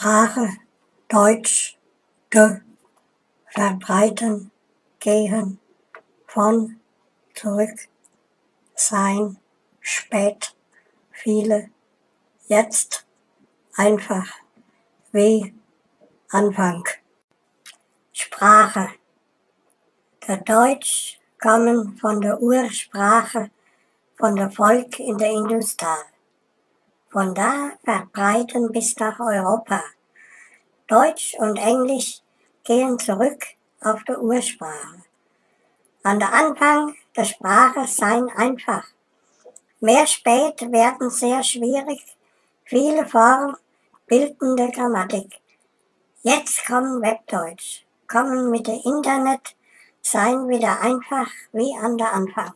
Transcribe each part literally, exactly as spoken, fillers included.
Sprache, Deutsch, de, verbreiten, gehen, von, zurück, sein, spät, viele, jetzt, einfach, wie, Anfang. Sprache. Der Deutsch kommen von der Ursprache von der Volk in der Industal. Von da verbreiten bis nach Europa. Deutsch und Englisch gehen zurück auf die Ursprache. An der Anfang der Sprache seien einfach. Mehr spät werden sehr schwierig, viele Formen bildende Grammatik. Jetzt kommen Webdeutsch, kommen mit dem Internet, seien wieder einfach wie an der Anfang.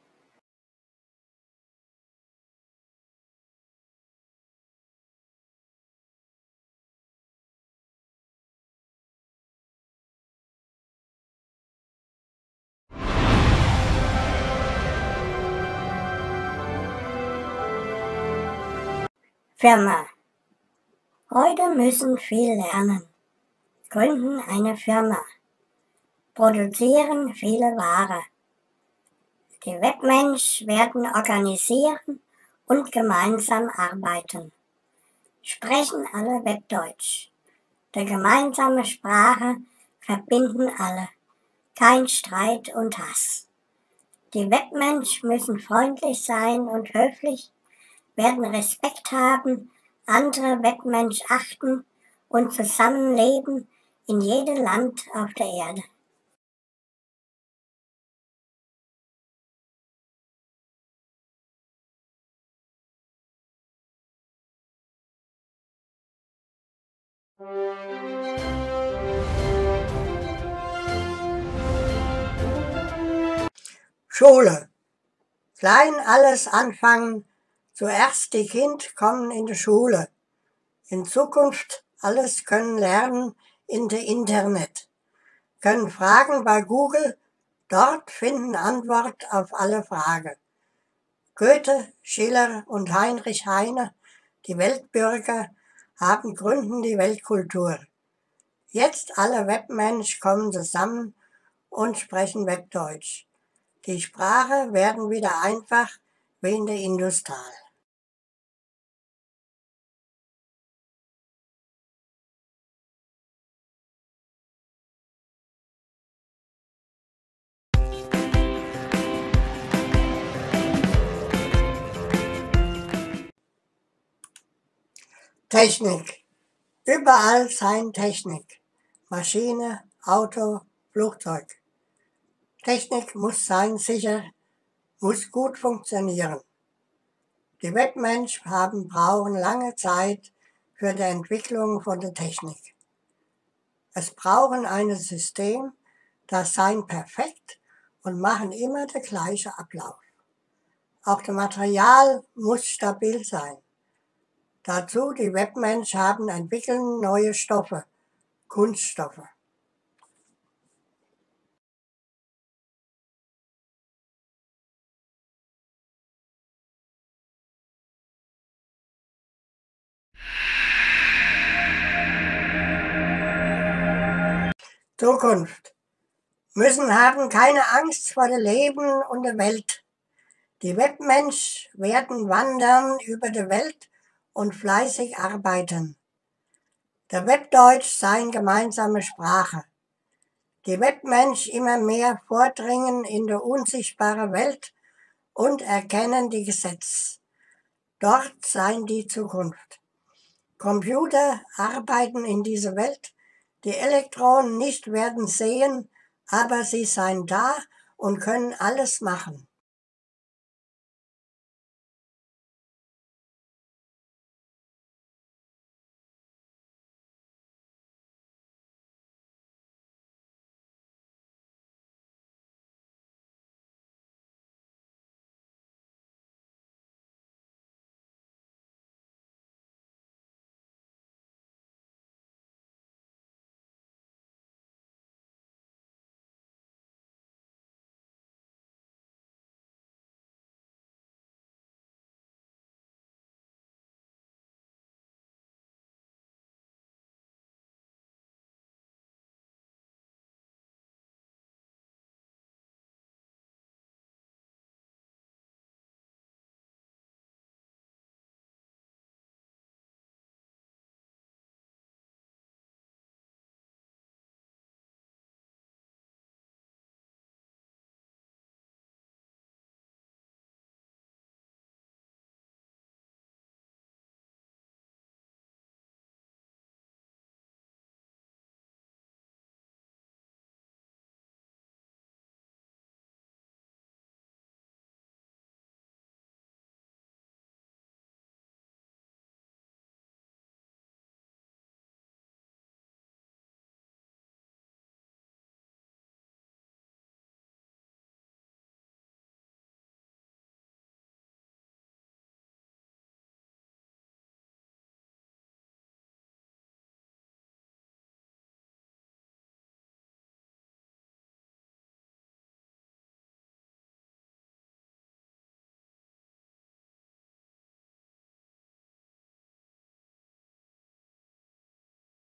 Firma. Heute müssen viel lernen, gründen eine Firma, produzieren viele Ware. Die Webmensch werden organisieren und gemeinsam arbeiten. Sprechen alle Webdeutsch. Die gemeinsame Sprache verbinden alle. Kein Streit und Hass. Die Webmensch müssen freundlich sein und höflich, werden Respekt haben, andere Webmensch achten und zusammenleben in jedem Land auf der Erde. Schule. Klein alles anfangen, zuerst die Kind kommen in die Schule. In Zukunft alles können lernen in der Internet. Können Fragen bei Google, dort finden Antwort auf alle Fragen. Goethe, Schiller und Heinrich Heine, die Weltbürger, haben gründen die Weltkultur. Jetzt alle Webmensch kommen zusammen und sprechen Webdeutsch. Die Sprache werden wieder einfach wie in der Industal. Technik. Überall sein Technik. Maschine, Auto, Flugzeug. Technik muss sein sicher, muss gut funktionieren. Die Webmensch haben brauchen lange Zeit für die Entwicklung von der Technik. Es brauchen ein System, das sein perfekt und machen immer der gleiche Ablauf. Auch das Material muss stabil sein. Dazu die Webmensch haben entwickeln neue Stoffe, Kunststoffe. Zukunft. Müssen haben keine Angst vor dem Leben und der Welt. Die Webmensch werden wandern über die Welt und fleißig arbeiten. Der Webdeutsch sein gemeinsame Sprache. Die Webmensch immer mehr vordringen in die unsichtbare Welt und erkennen die Gesetze. Dort sein die Zukunft. Computer arbeiten in dieser Welt. Die Elektronen nicht werden sehen, aber sie seien da und können alles machen.